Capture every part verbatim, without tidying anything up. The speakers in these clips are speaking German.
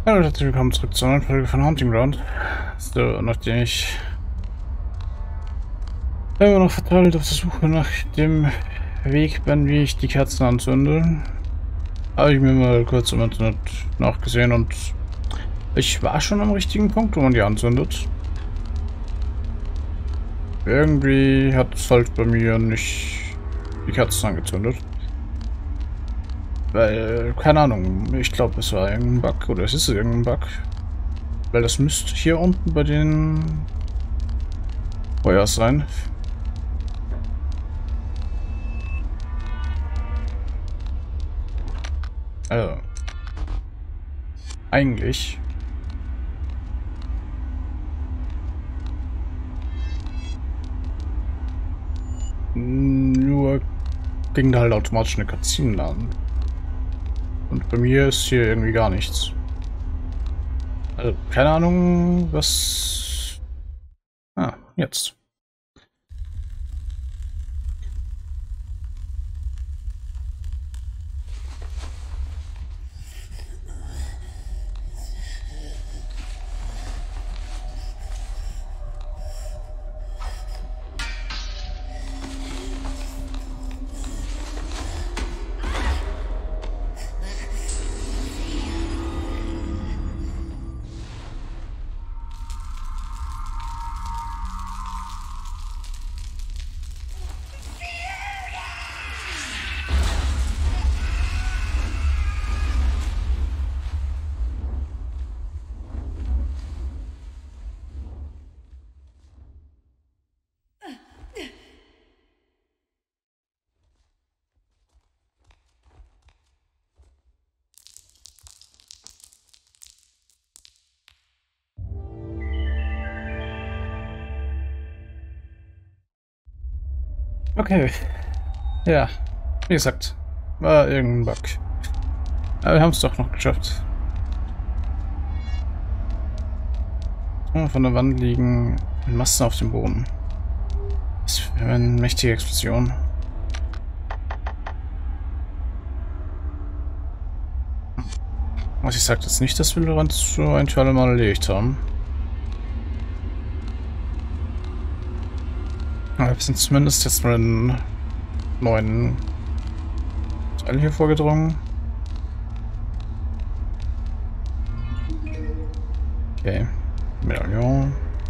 Hallo, herzlich willkommen zurück zur neuen Folge von Hunting Ground. So, nachdem ich immer noch verteilt auf der Suche nach dem Weg bin, wie ich die Kerzen anzünde, habe ich mir mal kurz im Internet nachgesehen und ich war schon am richtigen Punkt, wo man die anzündet. Irgendwie hat es halt bei mir nicht die Kerzen angezündet. Weil, keine Ahnung, ich glaube, es war irgendein Bug oder es ist irgendein Bug. Weil das müsste hier unten bei den Feuer sein. Also, eigentlich. Nur ging da halt automatisch eine Cutscene an. Und bei mir ist hier irgendwie gar nichts. Also, keine Ahnung, was... Ah, jetzt. Okay. Ja, wie gesagt, war irgendein Bug. Aber wir haben es doch noch geschafft. Oh, von der Wand liegen Massen auf dem Boden. Das ist eine mächtige Explosion. Was ich sage jetzt nicht, dass wir Lorenz so ein für alle Mal erledigt haben. Aber wir sind zumindest jetzt mal in einen neuen Teil hier vorgedrungen. Okay. Medaillon.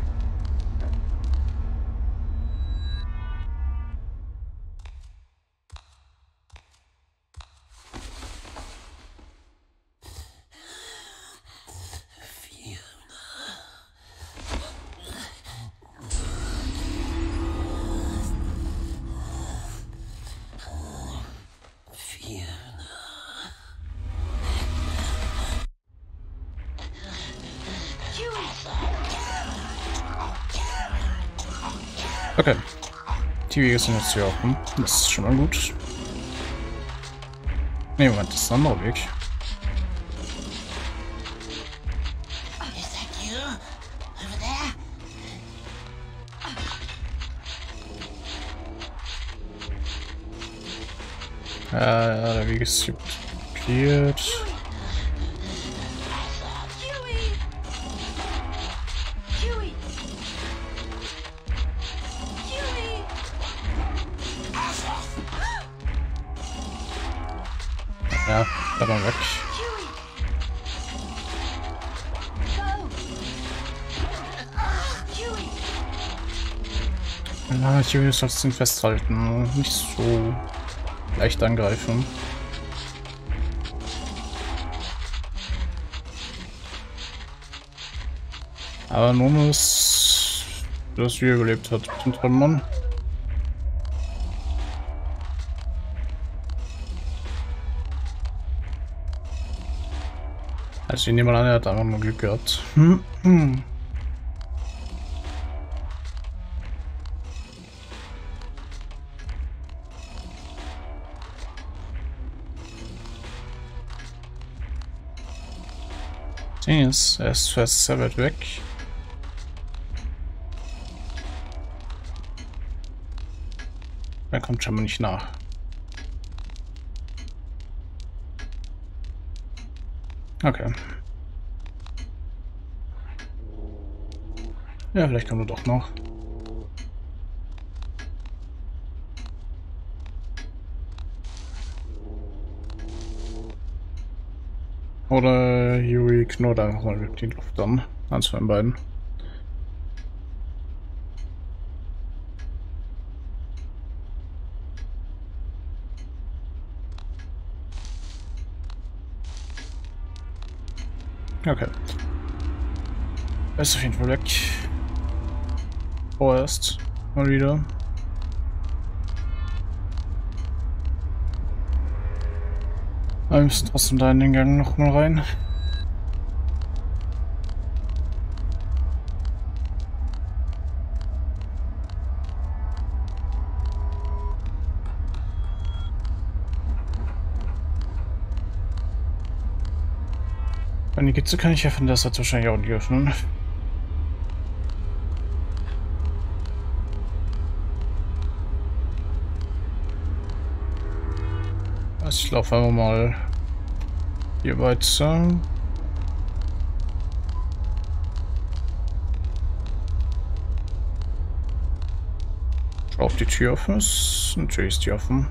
Okay. Die Wege sind jetzt hier offen. Das ist schon mal gut. Ne, Moment, das ist ein anderer Weg. Äh, ja, der Weg ist hier blockiert. Ja, da mal weg. Ja, ich will trotzdem festhalten. Nicht so leicht angreifen. Aber nun ist, dass wir überlebt hat, sind drin, Mann. Also ich nehme mal an, er hat einfach nur Glück gehabt. Hm, hm. Ding ist, er ist fast sehr weit weg. Er kommt schon mal nicht nach. Okay. Ja, vielleicht kommt er doch noch. Oder Yuri knurrt einfach mal mit die Luft an. Eins von den beiden. Okay. Er ist auf jeden Fall weg. Vorerst. Mal wieder. Aber wir müssen trotzdem da in den Gang noch mal rein. Wenn die Gitze kann ich öffnen, das hat wahrscheinlich auch nicht öffnen. Also ich laufe einfach mal hier weiter. Schau, ob die Tür offen ist. Natürlich ist die offen.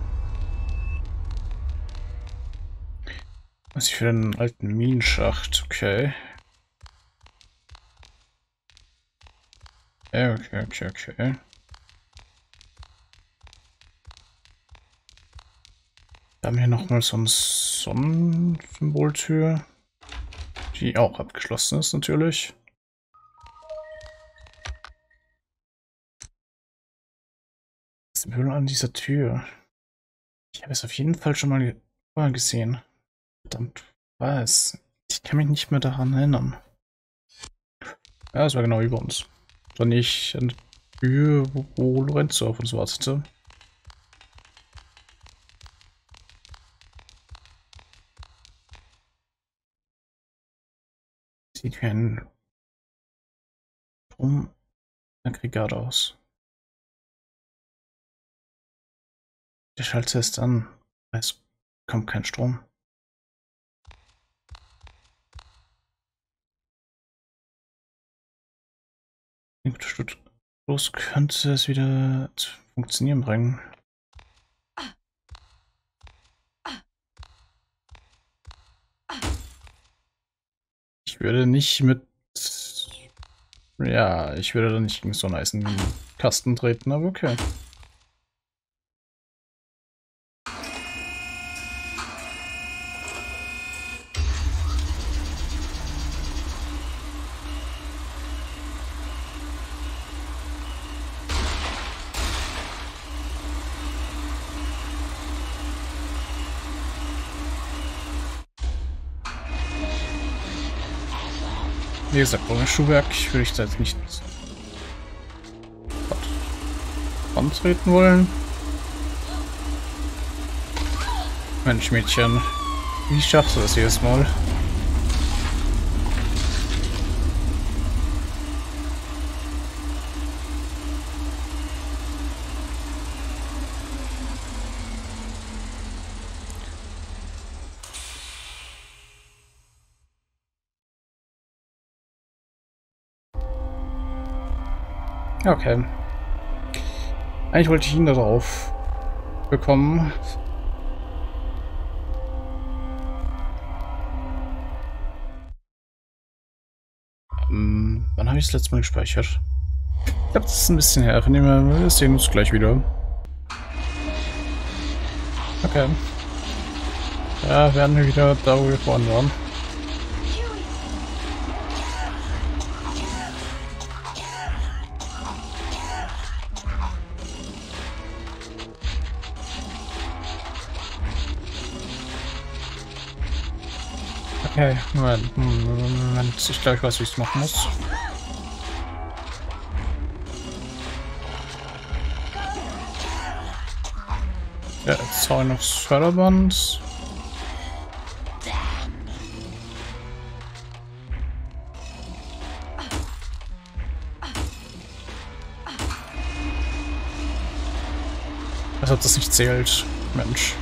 Was ist für einen alten Minenschacht? Okay. Okay, okay, okay, okay. Wir haben hier nochmal so eine Sonnensymboltür, die auch abgeschlossen ist natürlich. Was ist denn an dieser Tür? Ich habe es auf jeden Fall schon mal vorher gesehen. Verdammt, was? Ich kann mich nicht mehr daran erinnern. Ja, es war genau über uns. War nicht an der Tür, wo, wo Lorenzo auf uns wartete. Sieht wie ein Stromaggregat aus. Der Schalter ist an. Es kommt kein Strom. Los könnte es wieder zu funktionieren bringen. Ich würde nicht mit... Ja, ich würde da nicht gegen so einen heißen Kasten treten, aber okay. Wie gesagt, ohne Schuhwerk würde ich da jetzt nicht antreten wollen. Mensch, Mädchen, wie schaffst du das jedes Mal? Okay. Eigentlich wollte ich ihn da drauf bekommen. Ähm, wann habe ich das letzte Mal gespeichert? Ich glaube, das ist ein bisschen her. Von dem her, wir sehen uns gleich wieder. Okay. Ja, werden wir wieder da, wo wir vorhin waren. Okay, Moment, Moment, ich glaube, ich weiß, wie ich es machen muss. Ja, jetzt hau ich noch das Förderband. Als ob das nicht zählt, Mensch.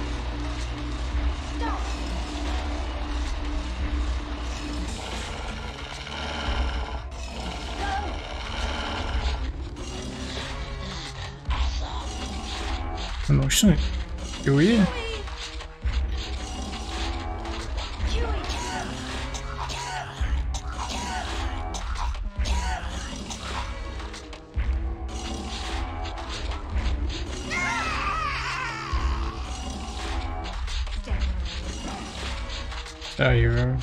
noch schnell. Ui. Ja, hier.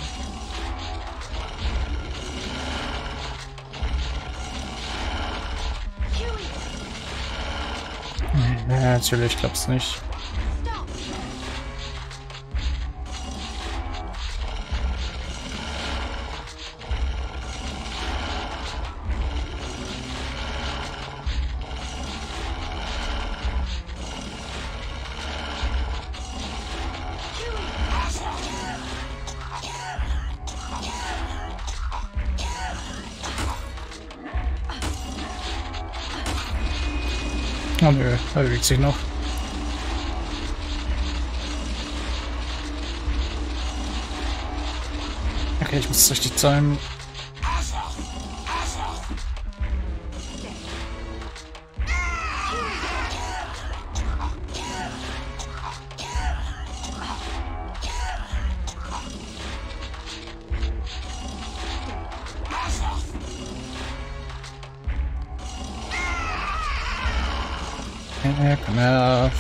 Ja, natürlich klappt's nicht. Oh nö, er bewegt sich noch. Okay, ich muss es richtig sein. Ja, komm her.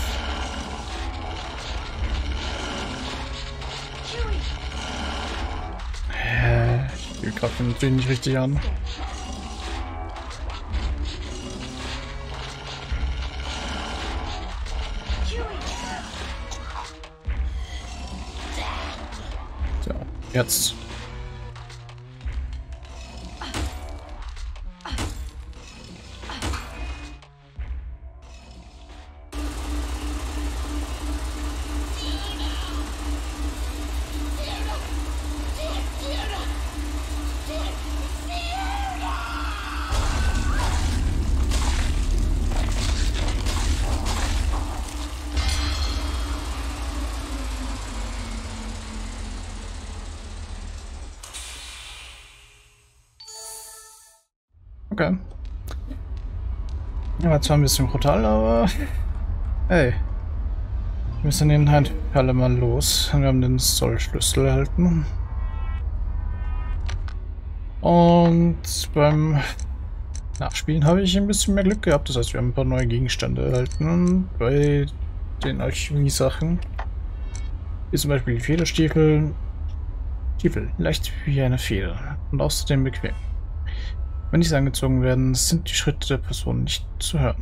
Äh, ich will gerade natürlich nicht richtig an. So, jetzt. Okay. Ja, war zwar ein bisschen brutal, aber hey. Wir müssen den Heimperle mal los. Wir haben den Zollschlüssel erhalten. Und beim Nachspielen habe ich ein bisschen mehr Glück gehabt. Das heißt, wir haben ein paar neue Gegenstände erhalten. Und bei den Alchemie-Sachen ist zum Beispiel die Federstiefel. Stiefel, leicht wie eine Feder. Und außerdem bequem. Wenn diese angezogen werden, sind die Schritte der Person nicht zu hören.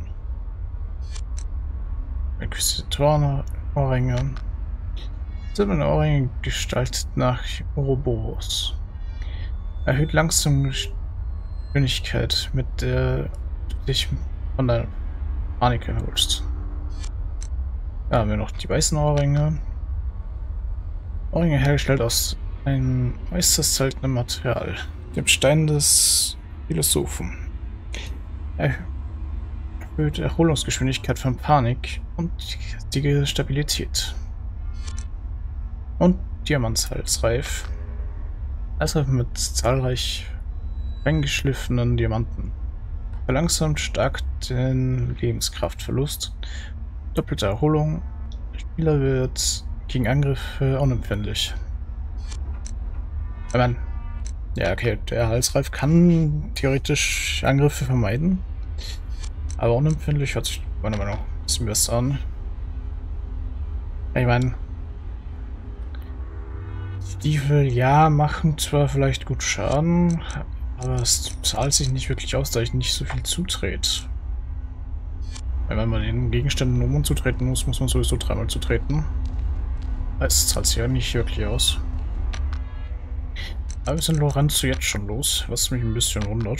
Inquisitoren-Ohrringe. Silberne Ohrringe gestaltet nach Ouroboros. Erhöht langsam Geschwindigkeit, mit der du dich von der Panik erholst. Da haben wir noch die weißen Ohrringe. Ohrringe hergestellt aus einem äußerst seltenen Material, dem Stein des Philosophen. Erhöht Erholungsgeschwindigkeit von Panik und die Stabilität. Und Diamantshalsreif. Halsreif mit zahlreich eingeschliffenen Diamanten. Verlangsamt stark den Lebenskraftverlust. Doppelte Erholung. Der Spieler wird gegen Angriffe unempfindlich. Ich meine, ja, okay, der Halsreif kann theoretisch Angriffe vermeiden. Aber unempfindlich hört sich meiner Meinung nach ein bisschen besser an. Ich meine, Stiefel, ja, machen zwar vielleicht gut Schaden, aber es zahlt sich nicht wirklich aus, da ich nicht so viel zutrete. Weil wenn man den Gegenständen um und zutreten muss, muss man sowieso dreimal zutreten. Es zahlt sich ja nicht wirklich aus. Aber wir sind Lorenzo jetzt schon los, was mich ein bisschen wundert.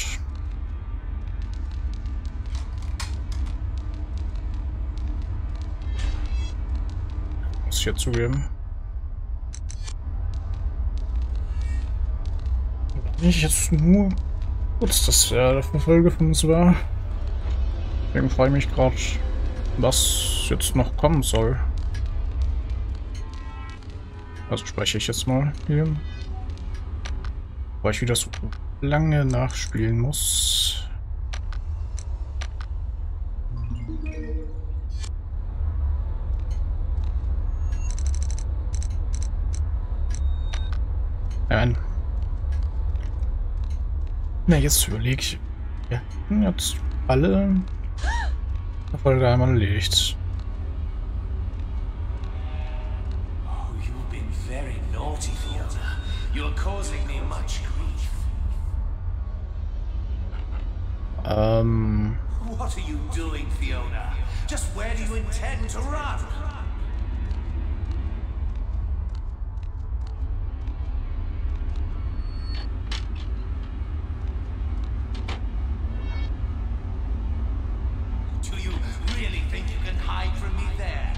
Muss ich jetzt zugeben. Ich jetzt nur kurz, dass er der Verfolger von uns war. Deswegen freue ich mich gerade, was jetzt noch kommen soll. Also speichere ich jetzt mal hier. Weil ich wieder so lange nachspielen muss. Nein. Na, jetzt überlege ich. Ja, jetzt alle Erfolge einmal erledigt. Oh, you've been very naughty, Fiona. You're causing me much grief. Ähm. What are you doing, Fiona? Just where do you intend to run? Do you really think you can hide from me there?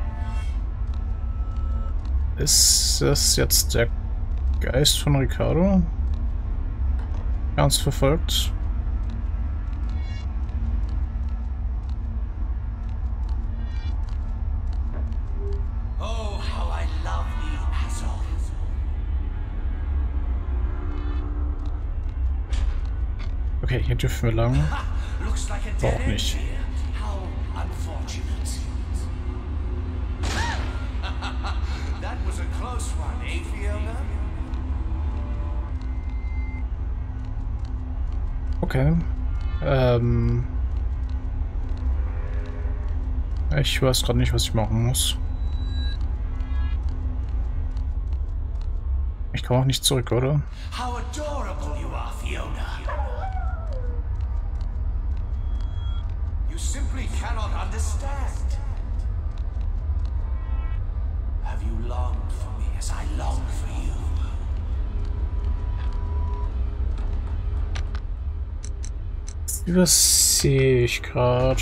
Ist das jetzt der Geist von Ricardo? Ganz verfolgt. Oh, how I love the Azov. Okay, hier dürfen wir lang. Ha! Looks like a Doch dead end nicht. here. How unfortunate. That was a close one, eh, Fiona? Okay. Ähm. Ich weiß gerade nicht, was ich machen muss. Ich komme auch nicht zurück, oder? How adorable you are, Fiona. You simply cannot understand. Have you longed for me as I long for you? Das übersehe ich gerade.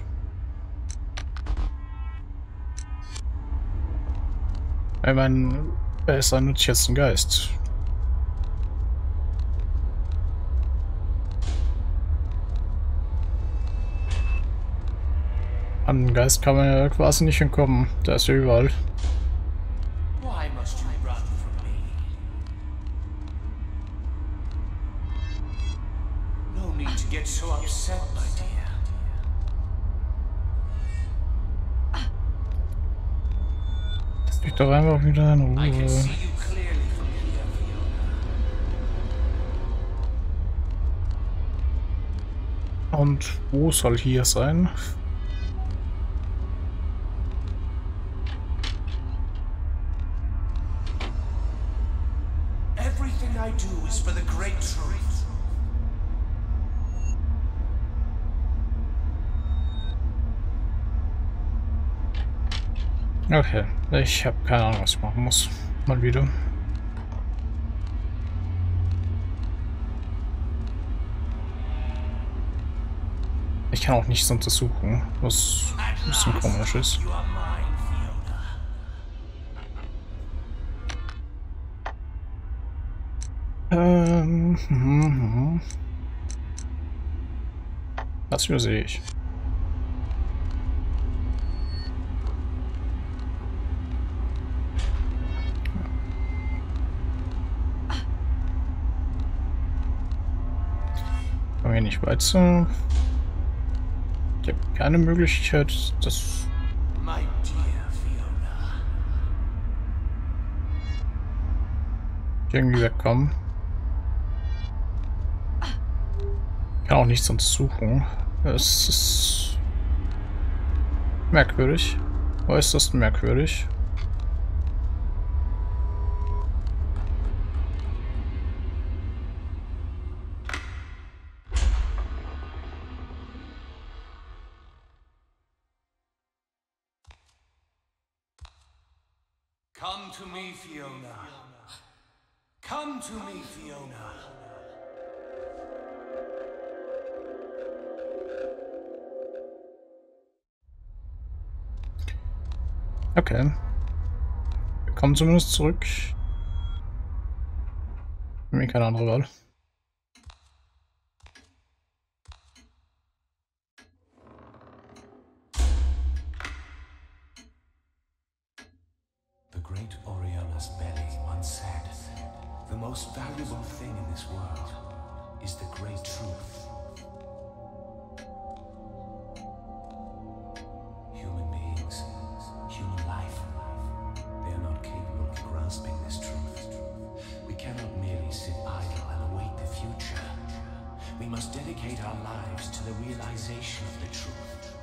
Ich meine, er ist ein jetzt ein Geist. An den Geist kann man ja quasi nicht entkommen. Der ist ja überall. Why must you run from me? No need to get so upset, my dear. Lass mich doch einfach wieder in I can Ruhe. see you clearly from here, Fiona. Und wo soll hier sein? Everything I do is for the great truth. Okay, ich habe keine Ahnung, was ich machen muss. Mal wieder. Ich kann auch nichts untersuchen, was ein bisschen komisch ist. You are mine, Fiona. Ähm, hm, hm. Das übersehe ich. Kommen wir nicht weiter. Ich habe keine Möglichkeit, das My dear Fiona. irgendwie wegkommen. Ich kann auch nichts untersuchen. Es ist merkwürdig. Äußerst merkwürdig. Come to me, Fiona. Come to me, Fiona. Okay. Wir kommen zumindest zurück. Mir keine andere Wahl. The great Oriana's belly once said, the most valuable thing in this world is the great truth. Human beings, human life, they are not capable of grasping this truth. We cannot must dedicate our lives to the realization of the truth.